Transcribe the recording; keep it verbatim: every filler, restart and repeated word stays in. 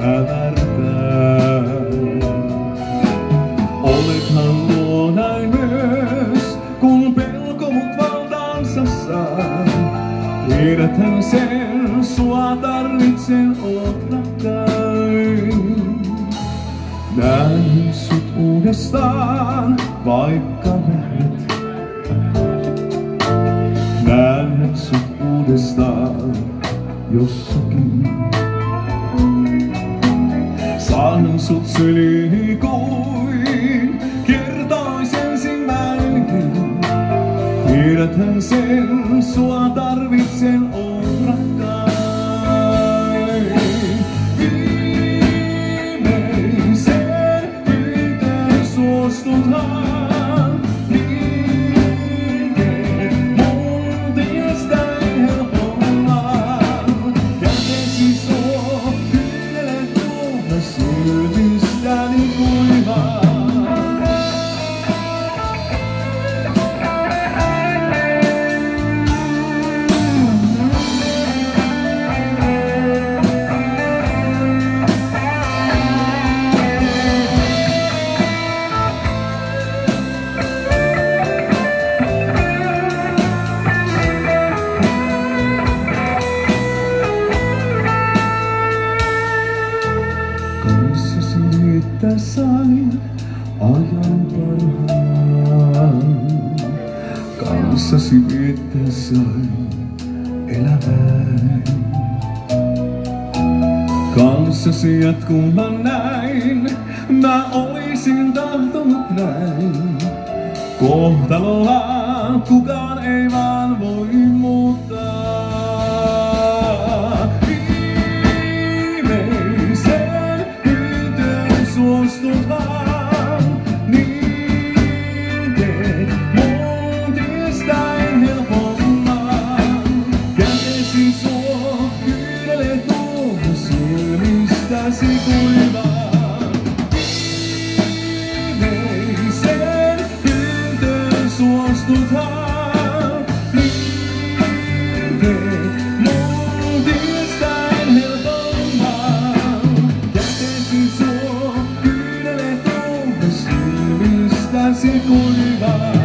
hämärtää. Olethan luo näin myös, kun pelko mut valtaansa saa. Tiedäthän sen, sua tarvitsen, oot rakkain. Näen sut uudestaan, vaikka lähdet. Näen sut uudestaan, jossakin. Saan sut syliin kuin kertaisensimmäinen. Tiedäthän sen, sua tarvitsen, oon rakkain. Viimeisen pyytön suostuthan, niin teet mun tiestäin helpomman. Kätesi suo, kyynele tuoda silmistäni kuivaa. Kanssasi viettää sain ajan parhaan. Kanssasi viettää sain elämään. Kanssasi jatkun mä näin, mä olisin tahtonut näin. Kohtaloa kukaan ei vaan voi muuttaa. Suostuthan, niin teet mun tiestäin helpomman. Kätesi suo, kyynele tuo silmistäsi kuivaa. Viimeisen pyyntöön suostuthan, niin teet mun tiestäin helpomman. Kätesi suo, silmistäsi kuivaa.